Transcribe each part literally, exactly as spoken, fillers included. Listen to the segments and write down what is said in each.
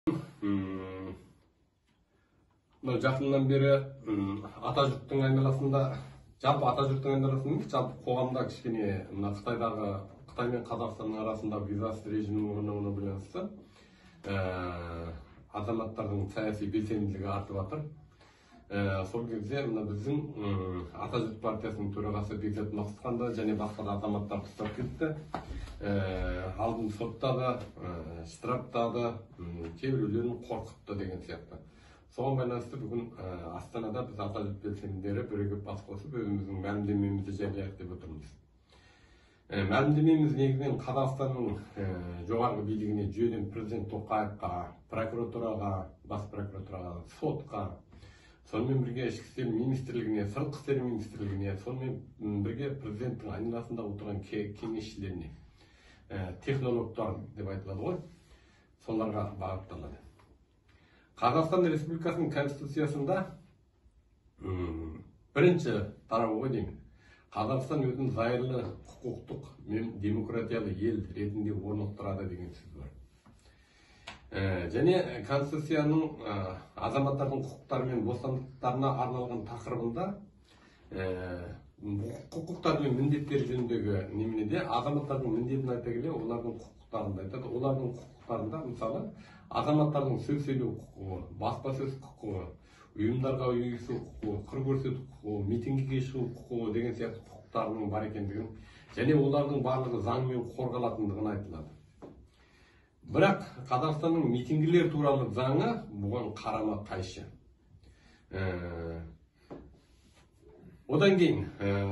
Жақыннан бері ата жұрттың айналасында, жалпы ата жұрттың айналасында, жалпы қоғамда кішкене мына Қытайдағы, Қытай мен Қазақстанның арасында визасыз режимнің орнауына байланысты азаматтардың саяси белсенділігі артып жатыр. Сол кезде мына біздің Ата жұрт партиясының төрағасы Бекзат Мақсұтханды және басқа да азаматтар ұстап кетті. Алдын соттады, штрафтады, кейбіреулерін қорқытты деген сияқты. Соған байланысты бүгін Астанада біз ата жұрт белсенділері бірігіп бас қосып өзіміздің мәлімдемемізді жариялайық деп отырмыз. Мәлімдемеміз негізінен Қазақстанның жоғарғы билігіне жүйеден президент Тоқаевқа, прокуратураға, бас прокуратураға, сотқа, сонымен бірге ішкі істер министрлігіне, сыртқы істер министрлігіне, сонымен бірге президенттің айналасында отырған кеңесшілеріне, технологтар деп айтылады ғой, соларға бағытталады. Қазақстан Республикасының Конституциясында бірінші тарауы деймін. Қазақстан өзін зайырлы, құқықтық, демократиялы ел ретінде орнықтырады деген сөз бар. Және Конституцияның азаматтардың құқықтары мен бостандықтарына арналған тақырыбында құқықтар мен міндеттер жөніндегі неменеде азаматтардың міндетін айта келе олардың құқықтарын айтады. Олардың құқықтарында мысалы азаматтардың сөз сөйлеу құқығы, баспасөз құқығы, ұйымдарға ұйысу құқығы, қыр көрсету құқығы, митингіге шығу құқығы деген сияқты құқықтарының бар екендігін және олардың барлығы заңмен қорғалатындығын айтылады. Бірақ Қазақстанның митингілер туралы заңы бұған қарама қайшы. Одан кейін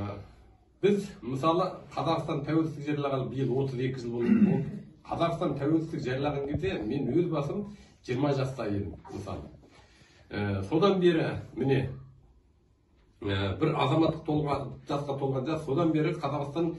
біз мысалы Қазақстан тәуелсіздік жариялағалы биыл отыз екі жыл болды. Қазақстан тәуелсіздік жариялаған кезде мен өз басым жиырма жаста едім мысалы. Содан бері міне бір азаматтық жасқа толған жас, содан бері Қазақстан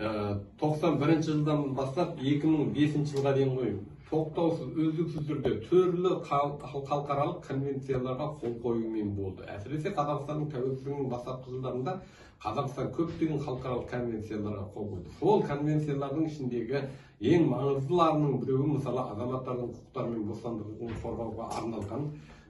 тоқсан бірінші жылдан бастап екі мың бесінші жылға дейін қойып, тоқтаусыз үздіксіз түрде түрлі халықаралық конвенцияларға қол қоюмен болды. Әсіресе Қазақстанның тәуелсіздігінің бастапқы жылдарында Қазақстан көптеген халықаралық конвенцияларға қол қойды. Сол конвенциялардың ішіндегі ең маңыздыларының біреуі мысалы азаматтардың құқықтары мен бостандығын қорғауға арналған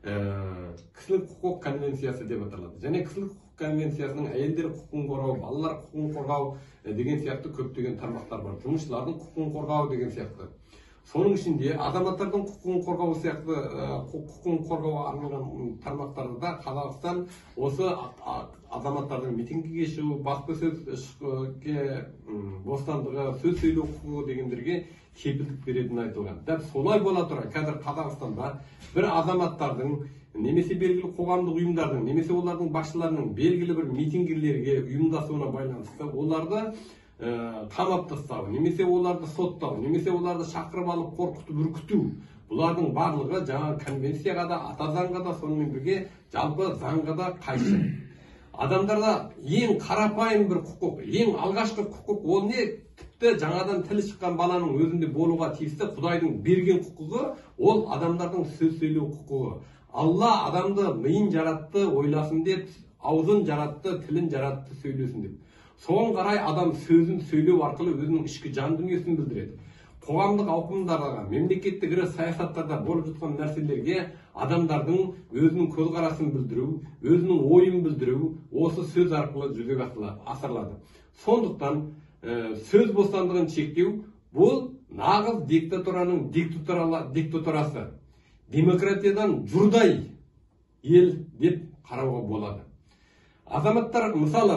кісілік құқық конвенциясы деп аталады. Және кісілік құқық конвенциясының әйелдер құқығын қорғау, балалар құқығын қорғау деген сияқты көптеген тармақтар бар. Жұмысшылардың құқығын қорғау деген сияқты. Соның ішінде азаматтардың құқығын қорғау сияқты құқығын қорғауға арналған тармақтарда Қазақстан осы азаматтардың митингіге шығу, баспасөзге бостандығы, сөз сөйлеу құқығы дегендерге кепілдік беретінін айтылған. Дәп солай бола тұра, қазір Қазақстанда бір азаматтардың немесе белгілі қоғамдық ұйымдардың, немесе олардың басшыларының белгілі бір митингілерге ұйымдасуына байланысты оларды қамап тастау, немесе оларды соттау, немесе оларды шақырып алып қорқытып үркіту, бұлардың барлығы жаңа конвенцияға да, ата заңға да, сонымен бірге жалпы заңға да қайшы. Адамдарда ең қарапайым бір құқық, ең алғашқы құқық, ол не? Тіпті жаңадан тілі шыққан баланың өзінде болуға тиісті Құдайдың берген құқығы, ол адамдардың сөз сөйлеу құқығы. Алла адамды миын жаратты, ойласын деп, аузын жаратты, тілін жаратты, сөйлесін деп. Соған қарай адам сөзін сөйлеу арқылы өзінің ішкі жан дүниесін білдіреді. Қоғамдық ауқымдарда, мемлекеттік ірі саясаттарда болып жатқан нәрселерге адамдардың өзінің көзқарасын білдіру, өзінің ойын білдіру, осы сөз арқылы жүзеге асырылады. Сондықтан сөз бостандығын шектеу бұл нағыз диктатураның диктатурасы. Демократиядан жұрдай ел деп қарауға болады. Азаматтар, мысалы,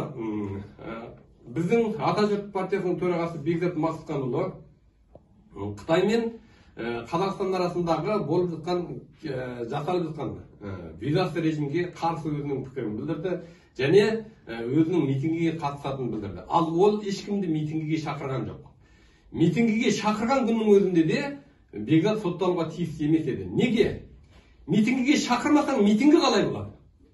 біздің Ата жұрт партиясының төрағасы Бекзат Мақсұтханұлы Қытай мен Қазақстан арасындағы болып жатқан, жасалып жатқан визасыз режимге қарсы өзінің пікірін білдірді және өзінің митингіге қатысатынын білдірді. Ал ол ешкімді митингіге шақырған жоқ. Митингіге шақырған күннің өзінде де Бекзат сотталуға тиісті емес еді. Неге? Митингіге шақырмасаң митингі қалай болады?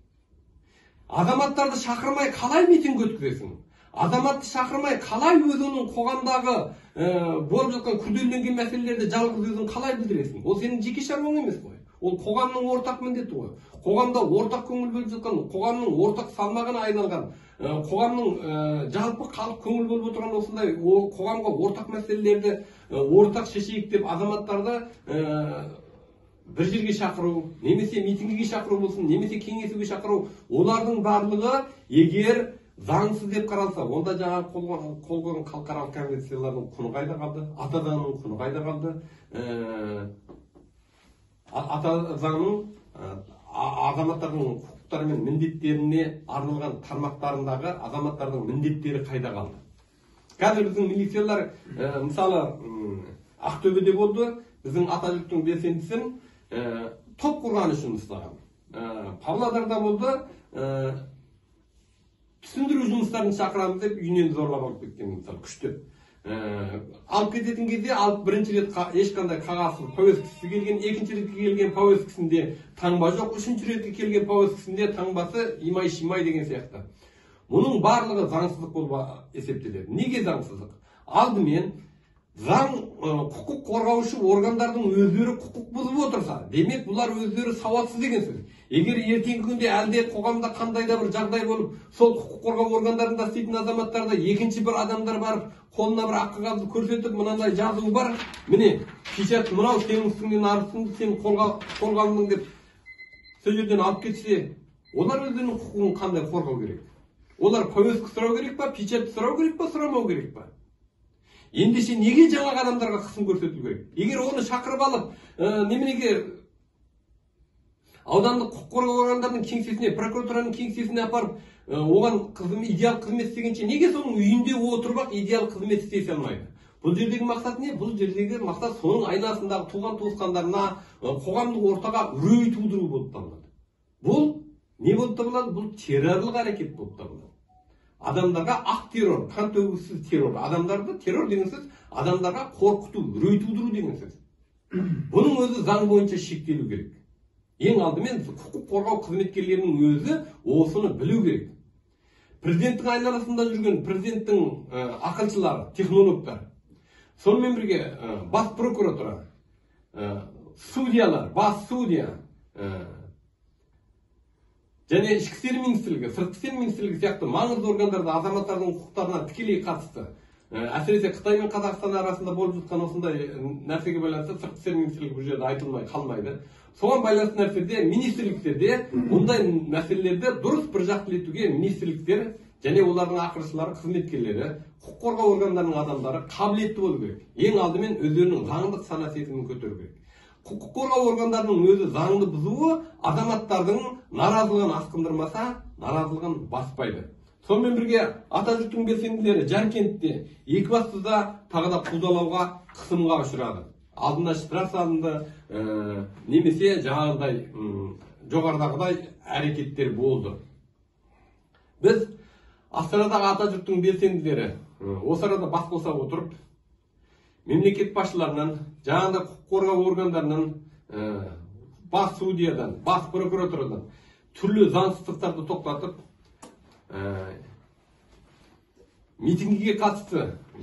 Азаматтарды шақырмай қалай митинг өткізесің? Азаматты шақырмай қалай өзінің қоғамдағы болып жатқан күрделенген мәселелерді жалғыз өзің қалай білдіресің? Ол сенің жеке шаруаң емес қой. Ол қоғамның ортақ міндеті ғой. Қоғамда ортақ көңіл бөліп жатқан, қоғамның ортақ салмағына айналған, қоғамның жалпы халық көңіл бөліп отырған осындай қоғамға ортақ мәселелерді ортақ шешейік деп азаматтарды бір жерге шақыру, немесе митингіге шақыру болсын, немесе кеңесуге шақыру, олардың барлығы егер заңсыз деп қаралса, онда жаңағы қол қойған халықаралық конвенциялардың құны қайда қалды, ата заңның құны қайда қалды, ата заңның азаматтардың құқықтары мен міндеттеріне арналған тармақтарындағы азаматтардың міндеттері қайда қалды. Қазір біздің милициялар, мысалы, Ақтөбеде болды, біздің Атажұрттың белсендісін топ құрған үшін ұстаған. Павлодарда болды, түсіндіру жұмыстарын шақырамыз деп үйінен зорлап алып кеткен, мысалы, күштеп. Алып кететін кезде, алып бірінші рет ешқандай қағазсыз повесткасы келген, екінші ретке келген повесткасында таңба жоқ, үшінші ретке келген повесткасында таңбасы имай-шимай деген сияқты. Мұның барлығы заңсыздық болып есептеледі. Неге заңсыздық? Алдымен заң құқық қорғаушы органдардың өздері құқық бұзып отырса, демек бұлар өздері сауатсыз деген сөз. Егер ертеңгі күнде әлде қоғамда қандай да бір жағдай болып, сол құқық қорғау органдарында істейтін азаматтарда екінші бір адамдар барып, қолына бір ақ қағазды көрсетіп, мынандай жазуы бар, міне, печат мынау сенің үстіңнен арызсың, сен қорғалдың деп сол жерден алып кетсе, олар өздерінің құқығын қандай қорғау керек? Олар повестка сұрау керек па, печат сұрау керек па, сұрамау керек па? Ендеше неге жаңа адамдарға қысым көрсету керек? Егер оны шақырып алып, неменеге аудандық құқық қорғау органдарының кеңсесіне, прокуратураның кеңсесіне апарып, оған идеал қызмет істегенше, неге соның үйінде отырып идеал қызмет істей алмайды? Бұл жердегі мақсат не? Бұл жердегі мақсат соның айнасындағы туған туысқандарына, қоғамдық ортаға үрей тудыру болып табылады. Бұл не болып табылады? Бұл террорлық әрекет болып табылады. Адамдарға ақ террор, қан төгісіз террор. Адамдарды террор деген сөз, адамдарға қорқыту, үрей тудыру деген сөз. Бұның өзі заң бойынша шектелу керек. Ең алдымен құқық қорғау қызметкерлерінің өзі осыны білу керек. Президенттің айналасында жүрген президенттің ақылшылары, технологтар, сонымен бірге бас прокуратура, судьялар, бас судья, және ішкі істер министрлігі, сыртқы істер министрлігі сияқты маңызды органдарда азаматтардың құқықтарына тікелей қатысты. Әсіресе Қытай мен Қазақстан арасында болып жатқан осындай нәрсеге байланысты сыртқы істер министрлігі бұл жерде айтылмай қалмайды. Соған байланысты нәрседе министрліктерде бұндай мәселелерді дұрыс бір жақтылетуге министрліктер және олардың ақылшылары, қызметкерлері, құқық қорғау органдарының адамдары қабілетті болу керек. Ең алдымен өздерінің заңдық сана сезімін көтеру керек. Құқық қорғау органдарының өзі заңды бұзуы азаматтардың наразылығын асқындырмаса, наразылығын баспайды. Сонымен бірге Атажұрттың белсенділері Жаркентте Екібастұзда тағы да қудалауға, қысымға ұшырады. Алдына штраф салынды, немесе жаңағыдай жоғарыдағыдай әрекеттер болды. Біз Астанадағы Атажұрттың белсенділері осы арада бас қоса отырып, мемлекет басшыларынан, жаңағыдай құқық қорғау органдарынан, бас судьядан, бас прокуратурадан түрлі заңсыздықтарды тоқтатып, митингіге қатысты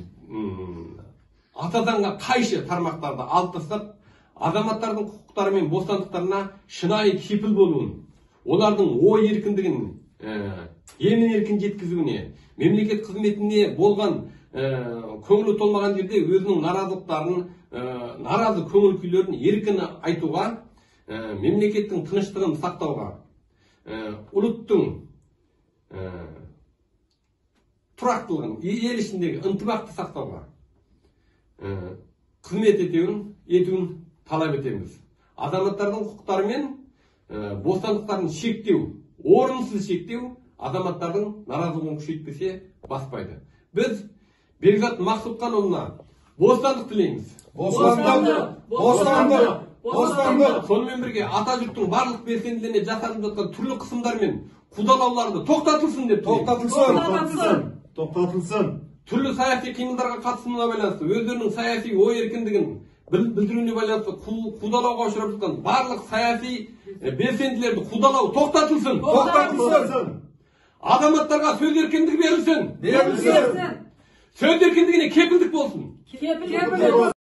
ата заңға қайшы тармақтарды алып тастап, азаматтардың құқықтары мен бостандықтарына шынайы кепіл болуын, олардың ой еркіндігін, емін еркін жеткізуіне, мемлекет қызметіне болған көңілі толмаған жерде өзінің наразылықтарын, наразы көңіл күйлерін еркін айтуға, мемлекеттің тыныштығын сақтауға, ұлттың тұрақтылығын, ел ішіндегі ынтымақты сақтауға қызмет етуін талап етеміз. Азаматтардың құқықтары мен бостандықтарын шектеу, орынсыз шектеу азаматтардың наразылығын күшейтпесе баспайды. Біз Бекзат Мақсұтханұлына бостандық тілейміз. Бостандық! Бостандық! Бостандық! Сонымен бірге Атажұрттың барлық белсенділеріне жасалып жатқан түрлі қысымдар мен қудалауларды тоқтатылсын деп тілейміз. Тоқтатылсын! Тоқтатылсын! Түрлі саяси қимылдарға қатысуына байланысты, өздерінің саяси ой еркіндігін білдіруіне байланысты қудалауға ұшырап жатқан барлық саяси белсенділерді қудалау тоқтатылсын! Тоқтатылсын! Азаматтарға сөз еркіндігі берілсін! Берілсін! Söz erkinliğine kepildik olsun. Kepildik.